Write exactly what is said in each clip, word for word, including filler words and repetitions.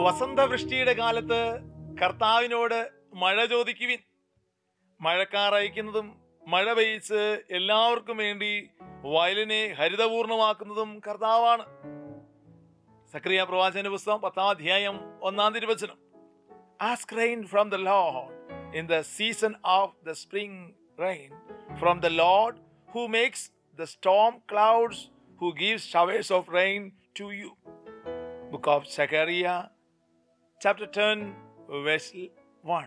വസന്തവൃഷ്ടിയുടെ കാലത്ത് കർത്താവിനോട് മഴ ചോദിക്കുവിൻ. മഴക്കാർ അയക്കുന്നതും മഴ പെയ്ച്ച് എല്ലാവർക്കും വേണ്ടി വയലിനെ ഹരിതപൂർണമാക്കുന്നതും കർത്താവാണ്. സക്രിയ പ്രവാചകന്റെ പുസ്തകം പത്താം അധ്യായം ഒന്നാം തിരുവചനം. Ask rain from the Lord in the season of the spring rain, from the Lord who makes the storm clouds, who gives showers of rain to you. Book of Zechariah, chapter ten, verse one.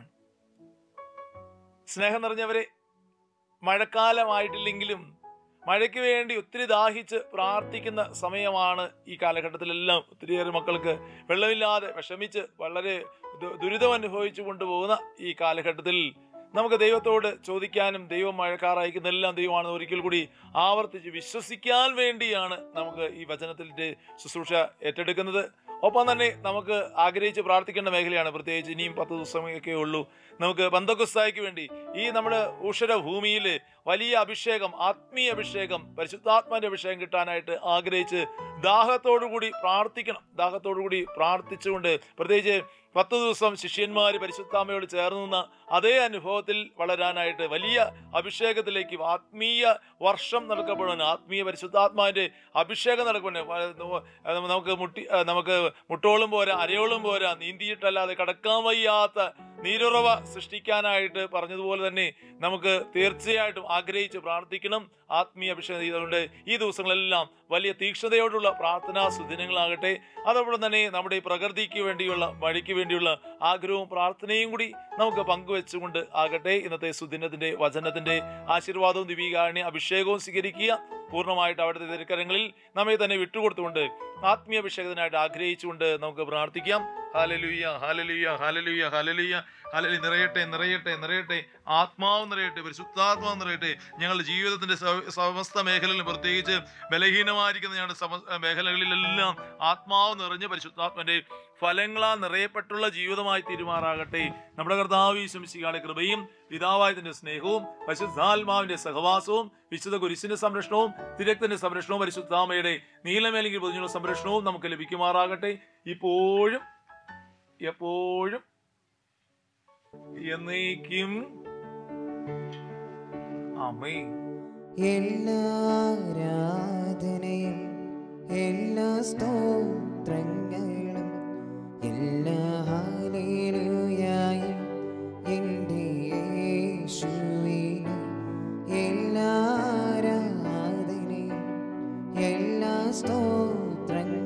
സ്നേഹം നിറഞ്ഞവരെ, മഴക്കാലമായിട്ടില്ലെങ്കിലും മഴയ്ക്ക് വേണ്ടി ഒത്തിരി ദാഹിച്ച് പ്രാർത്ഥിക്കുന്ന സമയമാണ് ഈ കാലഘട്ടത്തിലെല്ലാം. ഒത്തിരിയേറെ മക്കൾക്ക് വെള്ളമില്ലാതെ വിഷമിച്ച് വളരെ ദുരിതം അനുഭവിച്ചു കൊണ്ടുപോകുന്ന ഈ കാലഘട്ടത്തിൽ നമുക്ക് ദൈവത്തോട് ചോദിക്കാനും ദൈവം മഴക്കാർ അയക്കുന്നതെല്ലാം ദൈവമാണെന്ന് ഒരിക്കൽ കൂടി ആവർത്തിച്ച് വിശ്വസിക്കാൻ വേണ്ടിയാണ് നമുക്ക് ഈ വചനത്തിൻ്റെ ശുശ്രൂഷ ഏറ്റെടുക്കുന്നത്. ഒപ്പം തന്നെ നമുക്ക് ആഗ്രഹിച്ച് പ്രാർത്ഥിക്കേണ്ട മേഖലയാണ്. പ്രത്യേകിച്ച് ഇനിയും പത്ത് ദിവസമൊക്കെ ഉള്ളൂ നമുക്ക് പെന്തക്കോസ്തായ്ക്ക് വേണ്ടി ഈ നമ്മുടെ ഊഷര ഭൂമിയിൽ വലിയ അഭിഷേകം, ആത്മീയ അഭിഷേകം, പരിശുദ്ധാത്മാവിന്റെ അഭിഷേകം കിട്ടാനായിട്ട് ആഗ്രഹിച്ച് ദാഹത്തോടു കൂടി പ്രാർത്ഥിക്കണം. ദാഹത്തോടു കൂടി പ്രാർത്ഥിച്ചുകൊണ്ട് പ്രത്യേകിച്ച് പത്ത് ദിവസം ശിഷ്യന്മാർ പരിശുദ്ധാത്മാവോട് ചേർന്ന് നിന്ന അതേ അനുഭവത്തിൽ വളരാനായിട്ട്, വലിയ അഭിഷേകത്തിലേക്ക്, ആത്മീയ വർഷം നടക്കപ്പെടാൻ, ആത്മീയ പരിശുദ്ധാത്മാവിന്റെ അഭിഷേകം നടക്കപ്പെടാൻ നമുക്ക് മുട്ടി നമുക്ക് മുട്ടോളം പോരാ, അരയോളം പോരാ, നീന്തിയിട്ടല്ലാതെ കടക്കാൻ വയ്യാത്ത നീരുറവ സൃഷ്ടിക്കാനായിട്ട് പറഞ്ഞതുപോലെ തന്നെ നമുക്ക് തീർച്ചയായിട്ടും ആഗ്രഹിച്ച് പ്രാർത്ഥിക്കണം. ആത്മീയ അഭിഷേകം ചെയ്തുകൊണ്ട് ഈ ദിവസങ്ങളെല്ലാം വലിയ തീക്ഷ്ണതയോടുള്ള പ്രാർത്ഥനാ സുദിനങ്ങളാകട്ടെ. അതോടൊപ്പം തന്നെ നമ്മുടെ ഈ പ്രകൃതിക്ക് വേണ്ടിയുള്ള, മഴയ്ക്ക് വേണ്ടിയുള്ള ആഗ്രഹവും പ്രാർത്ഥനയും കൂടി നമുക്ക് പങ്കുവെച്ചുകൊണ്ട് ആകട്ടെ. ഇന്നത്തെ സുദിനത്തിന്റെ വചനത്തിന്റെ ആശീർവാദവും ദിവ്യകാരുണ്യ അഭിഷേകവും സ്വീകരിക്കുക. പൂർണ്ണമായിട്ട് അവിടുത്തെ തിരുക്കരങ്ങളിൽ നമ്മെ തന്നെ വിട്ടുകൊടുത്തുകൊണ്ട് ആത്മീയ അഭിഷേകത്തിനായിട്ട് ആഗ്രഹിച്ചുകൊണ്ട് നമുക്ക് പ്രാർത്ഥിക്കാം. Hallelujah, hallelujah, hallelujah, hallelujah, hallelujah. നിറയട്ടെ, നിറയട്ടെ, നിറയട്ടെ, ആത്മാവ് നിറയട്ടെ, പരിശുദ്ധാത്മാവ് നിറയട്ടെ. ഞങ്ങളുടെ ജീവിതത്തിന്റെ സമസ്ത മേഖലകളിലും, പ്രത്യേകിച്ച് ബലഹീനമായിരിക്കുന്ന ഞങ്ങളുടെ സമ മേഖലകളിലെല്ലാം ആത്മാവ് നിറഞ്ഞ് പരിശുദ്ധാത്മാവിന്റെ ഫലങ്ങളാൽ നിറയപ്പെട്ടുള്ള ജീവിതമായി തീരുമാറാകട്ടെ. നമ്മുടെ കർത്താവ് യേശു മിശിഹായുടെ കൃപയും പിതാവായതിന്റെ സ്നേഹവും പരിശുദ്ധാത്മാവിന്റെ സഹവാസവും വിശുദ്ധ കുരിശിന്റെ സംരക്ഷണവും തിരക്തന്റെ സംരക്ഷണവും പരിശുദ്ധാമയുടെ നീലമേലെങ്കിൽ പൊതിഞ്ഞുള്ള സംരക്ഷണവും നമുക്ക് ലഭിക്കുമാറാകട്ടെ, ഇപ്പോഴും എപ്പോഴും എന്നേക്കും. ആമേൻ. എല്ലാ ആരാധനയും എല്ലാ സ്തോത്രങ്ങളും എല്ലാ ഹല്ലേലൂയയും എൻ്റെ യേശുവിന്. എല്ലാ ആരാധനയും എല്ലാ സ്തോത്രങ്ങളും